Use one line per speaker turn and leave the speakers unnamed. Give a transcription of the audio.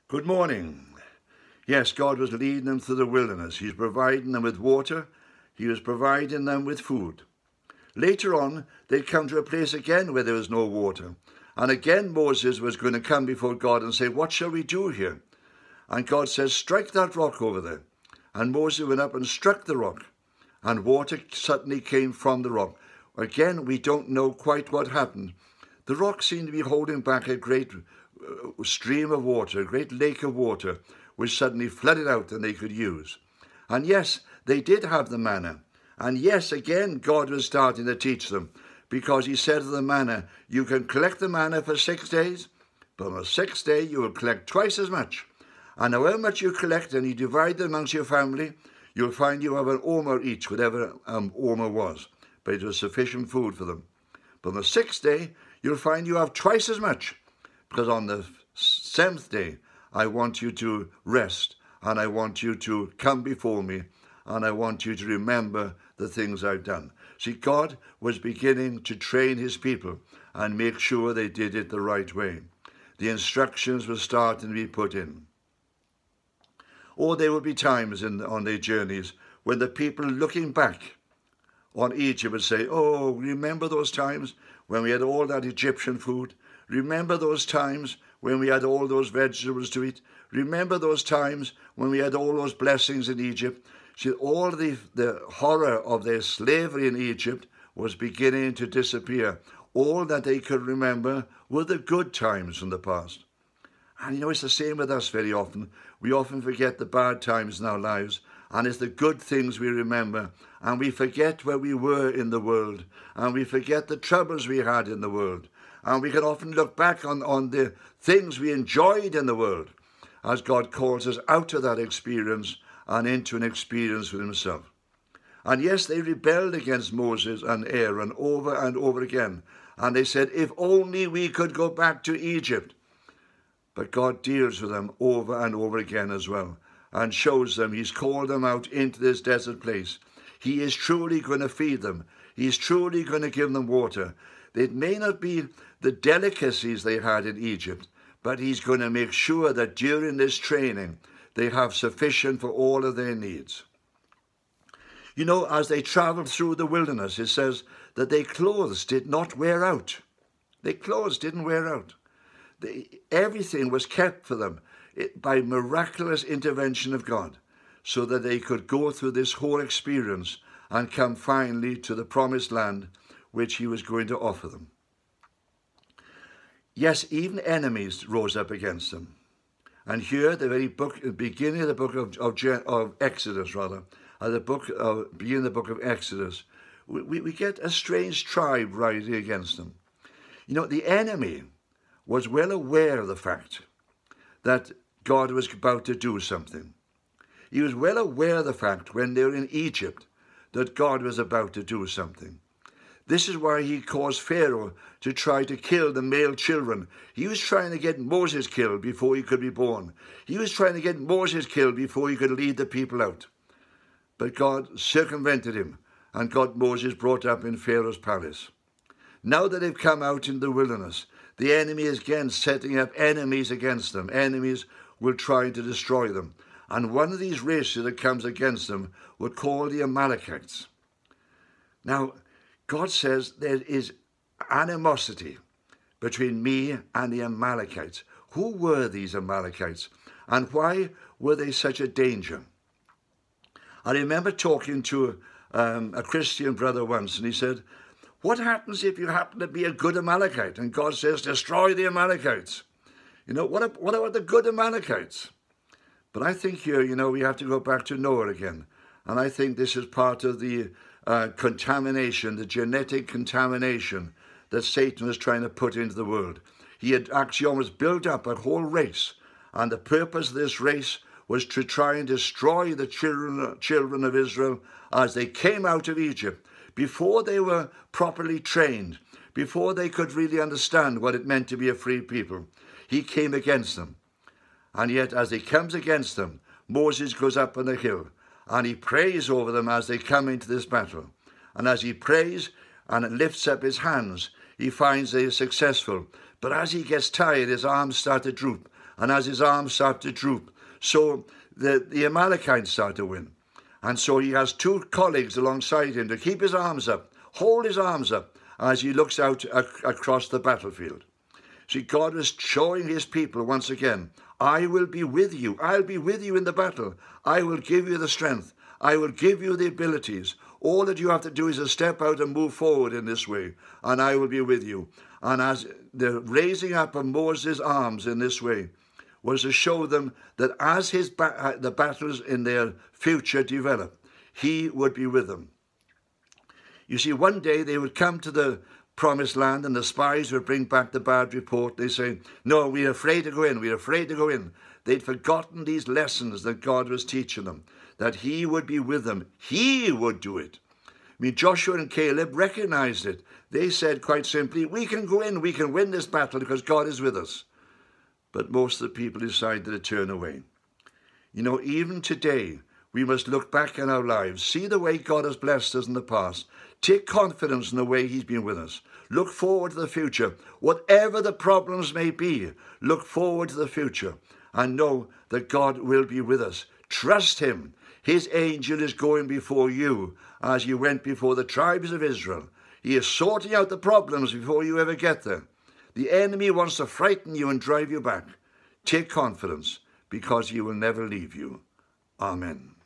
Good morning. Yes, God was leading them through the wilderness. He's providing them with water. He was providing them with food. Later on, they'd come to a place again where there was no water. And again, Moses was going to come before God and say, what shall we do here? And God says, strike that rock over there. And Moses went up and struck the rock. And water suddenly came from the rock. Again, we don't know quite what happened. The rock seemed to be holding back a great stream of water, a great lake of water, which suddenly flooded out and they could use. And yes, they did have the manna. And yes, again, God was starting to teach them, because he said to the manna, you can collect the manna for 6 days, but on the 6th day you will collect twice as much. And however much you collect and you divide them amongst your family, you'll find you have an omer each, whatever omer was. But it was sufficient food for them. But on the 6th day, you'll find you have twice as much, because on the 7th day, I want you to rest, and I want you to come before me, and I want you to remember the things I've done. See, God was beginning to train his people and make sure they did it the right way. The instructions were starting to be put in. Or there would be times on their journeys when the people looking back on Egypt would say, oh, remember those times when we had all that Egyptian food? Remember those times when we had all those vegetables to eat? Remember those times when we had all those blessings in Egypt? See, all the horror of their slavery in Egypt was beginning to disappear. All that they could remember were the good times from the past. And you know, it's the same with us very often. We often forget the bad times in our lives, and it's the good things we remember. And we forget where we were in the world, and we forget the troubles we had in the world. And we can often look back on the things we enjoyed in the world, as God calls us out of that experience and into an experience with himself. And yes, they rebelled against Moses and Aaron over and over again. And they said, if only we could go back to Egypt. But God deals with them over and over again as well, and shows them he's called them out into this desert place. He is truly going to feed them. He's truly going to give them water. It may not be the delicacies they had in Egypt, but he's going to make sure that during this training, they have sufficient for all of their needs. You know, as they traveled through the wilderness, it says that their clothes did not wear out. Their clothes didn't wear out. Everything was kept for them by miraculous intervention of God, so that they could go through this whole experience and come finally to the promised land which he was going to offer them. Yes, even enemies rose up against them. And here, the beginning of the book of Exodus, beginning of the book of Exodus, we get a strange tribe rising against them. You know, the enemy was well aware of the fact that God was about to do something. He was well aware of the fact when they were in Egypt that God was about to do something. This is why he caused Pharaoh to try to kill the male children. He was trying to get Moses killed before he could be born. He was trying to get Moses killed before he could lead the people out. But God circumvented him and got Moses brought up in Pharaoh's palace. Now that they've come out in the wilderness, the enemy is again setting up enemies against them. Enemies will try to destroy them. And one of these races that comes against them were called the Amalekites. Now, God says there is animosity between me and the Amalekites. Who were these Amalekites? And why were they such a danger? I remember talking to a Christian brother once, and he said, what happens if you happen to be a good Amalekite? And God says, destroy the Amalekites. You know, what about the good Amalekites? But I think here, you know, we have to go back to Noah again. And I think this is part of the contamination, the genetic contamination that Satan was trying to put into the world. He had actually almost built up a whole race. And the purpose of this race was to try and destroy the children of Israel as they came out of Egypt, before they were properly trained, before they could really understand what it meant to be a free people. He came against them. And yet, as he comes against them, Moses goes up on the hill and he prays over them as they come into this battle. And as he prays and lifts up his hands, he finds they are successful. But as he gets tired, his arms start to droop And as his arms start to droop, so the Amalekites start to win. And so he has two colleagues alongside him to keep his arms up, hold his arms up as he looks out across the battlefield. See, God is showing his people once again, I will be with you. I'll be with you in the battle. I will give you the strength. I will give you the abilities. All that you have to do is to step out and move forward in this way, and I will be with you. And as the raising up of Moses' arms in this way was to show them that as the battles in their future develop, he would be with them. You see, one day they would come to the promised land and the spies would bring back the bad report. They say, no, we're afraid to go in. We're afraid to go in. They'd forgotten these lessons that God was teaching them, that he would be with them. He would do it. I mean, Joshua and Caleb recognized it. They said quite simply, we can go in, we can win this battle because God is with us. But most of the people decided to turn away. You know, even today, we must look back in our lives, see the way God has blessed us in the past, take confidence in the way he's been with us. Look forward to the future. Whatever the problems may be, look forward to the future and know that God will be with us. Trust him. His angel is going before you as you went before the tribes of Israel. He is sorting out the problems before you ever get there. The enemy wants to frighten you and drive you back. Take confidence because he will never leave you. Amen.